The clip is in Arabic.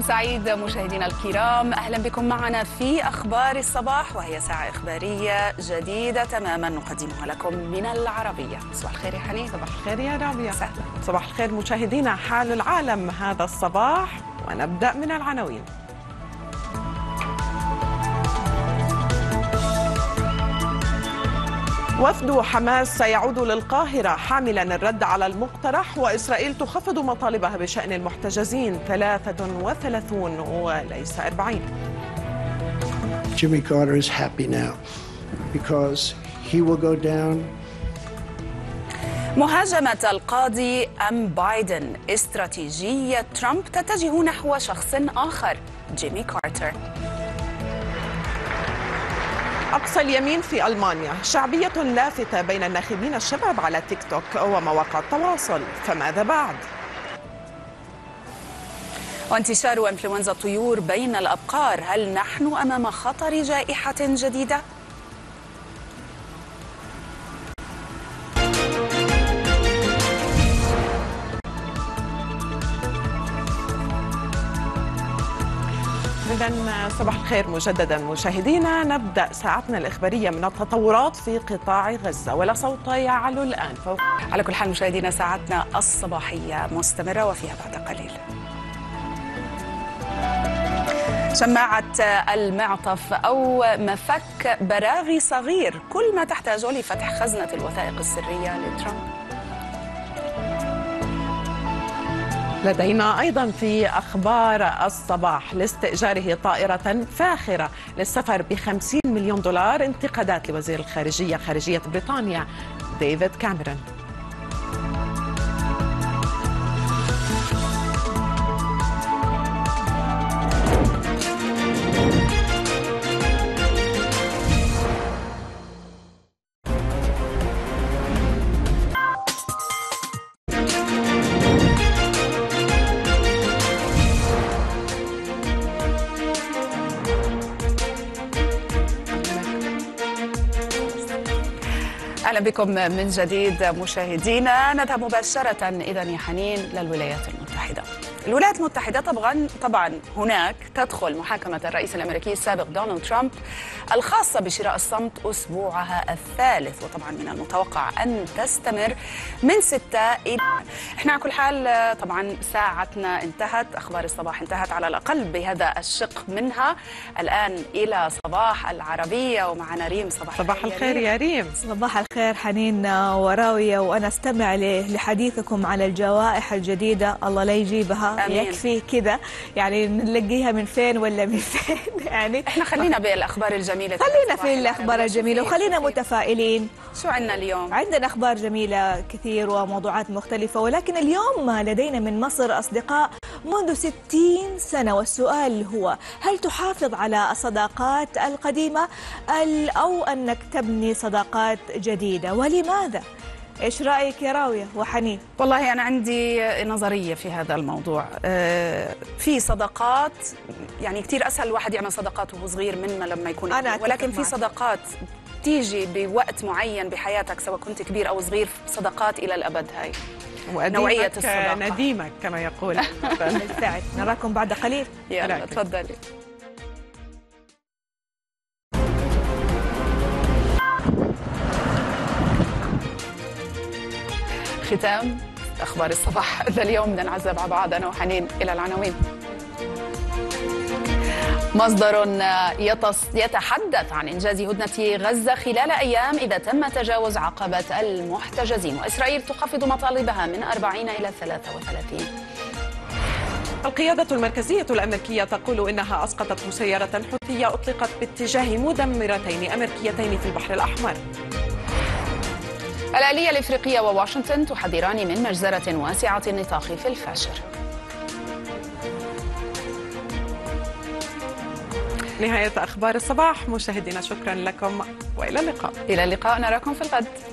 سعيد مشاهدينا الكرام، أهلا بكم معنا في أخبار الصباح، وهي ساعة إخبارية جديدة تماما نقدمها لكم من العربية. صباح الخير يا حنين. صباح الخير يا رابية. سهلا. صباح الخير مشاهدينا، حال العالم هذا الصباح، ونبدأ من العناوين. وفد حماس سيعود للقاهرة حاملا الرد على المقترح، وإسرائيل تخفض مطالبها بشأن المحتجزين 33 وليس 40. Jimmy Carter is happy now because he will go down. مهاجمة القاضي أم بايدن، استراتيجية ترامب تتجه نحو شخص آخر، جيمي كارتر. أقصى اليمين في ألمانيا، شعبية لافتة بين الناخبين الشباب على تيك توك ومواقع التواصل، فماذا بعد؟ وانتشار إنفلونزا الطيور بين الأبقار، هل نحن أمام خطر جائحة جديدة؟ إذن صباح الخير مجددا مشاهدينا، نبدأ ساعتنا الإخبارية من التطورات في قطاع غزة، ولا صوت يعلو الآن على كل حال مشاهدينا، ساعتنا الصباحية مستمرة وفيها بعد قليل. شماعة المعطف أو مفك براغي صغير، كل ما تحتاجه لفتح خزنة الوثائق السرية لترامب. لدينا أيضا في أخبار الصباح لاستئجاره طائرة فاخرة للسفر ب$50 مليون، انتقادات لوزير الخارجية خارجية بريطانيا ديفيد كاميرون. أهلا بكم من جديد مشاهدينا. نذهب مباشرة إذن يا حنين للولايات المتحدة. الولايات المتحدة طبعا هناك تدخل محاكمة الرئيس الأمريكي السابق دونالد ترامب الخاصة بشراء الصمت أسبوعها الثالث، وطبعا من المتوقع أن تستمر من 6 إلى. احنا على كل حال طبعا ساعتنا انتهت، أخبار الصباح انتهت على الأقل بهذا الشق منها. الآن إلى صباح العربية ومعنا ريم. صباح الخير يا ريم. صباح الخير حنين وراوية، وأنا استمع لحديثكم على الجوائح الجديدة، الله لا يجيبها. أمين. يكفي كذا، يعني نلقيها من فين ولا من فين يعني. احنا خلينا بالأخبار الجميلة، خلينا في الأخبار الجميلة وخلينا متفائلين. شو عندنا اليوم؟ عندنا أخبار جميلة كثير وموضوعات مختلفة، ولكن اليوم لدينا من مصر أصدقاء منذ 60 سنة، والسؤال هو: هل تحافظ على الصداقات القديمة أو أنك تبني صداقات جديدة، ولماذا؟ إيش رأيك يا راوية وحنين؟ والله أنا عندي نظرية في هذا الموضوع. في صداقات يعني كتير أسهل الواحد يعمل صداقات وهو صغير مما لما يكون كبير، ولكن في صداقات تيجي بوقت معين بحياتك سواء كنت كبير أو صغير، صداقات إلى الأبد. هاي نوعية الصداقة، نديمك كما يقول. بالفعل. نراكم بعد قليل. يلا تفضلي. ختام أخبار الصباح ذا اليوم، بدنا نعزب مع بعض أنا وحنين إلى العناوين. مصدر يتحدث عن إنجاز هدنة غزة خلال أيام إذا تم تجاوز عقبة المحتجزين، وإسرائيل تخفض مطالبها من 40 إلى 33. القيادة المركزية الأمريكية تقول إنها أسقطت مسيرة حوثية أطلقت باتجاه مدمرتين أمريكيتين في البحر الأحمر. الآلية الإفريقية وواشنطن تحذران من مجزرة واسعة النطاق في الفاشر. نهاية أخبار الصباح مشاهدينا، شكرا لكم وإلى اللقاء. إلى اللقاء، نراكم في الغد.